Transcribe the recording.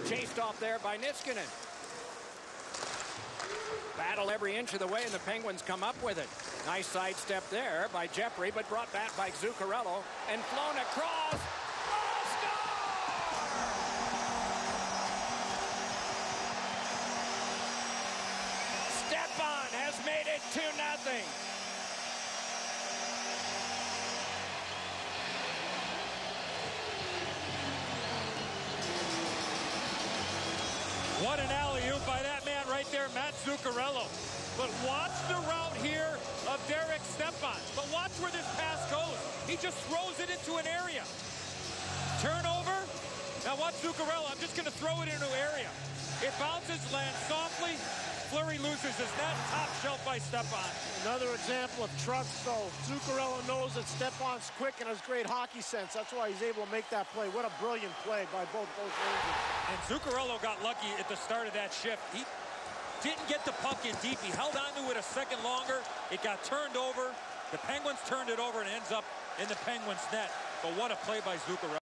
Chased off there by Niskanen. Battle every inch of the way, and the Penguins come up with it. Nice sidestep there by Jeffrey, but brought back by Zuccarello. And flown across. Oh, score! Stepan has made it 2-0. What an alley-oop by that man right there, Matt Zuccarello. But watch the route here of Derek Stepan. But watch where this pass goes. He just throws it into an area. Turnover. Now watch Zuccarello. I'm just going to throw it into an area. It bounces, lands softly. Fleury loses his net. Top shelf by Stepan. Another example of trust. So Zuccarello knows that Stepan's quick and has great hockey sense. That's why he's able to make that play. What a brilliant play by both Rangers. And Zuccarello got lucky at the start of that shift. He didn't get the puck in deep. He held on to it a second longer. It got turned over. The Penguins turned it over and ends up in the Penguins' net. But what a play by Zuccarello.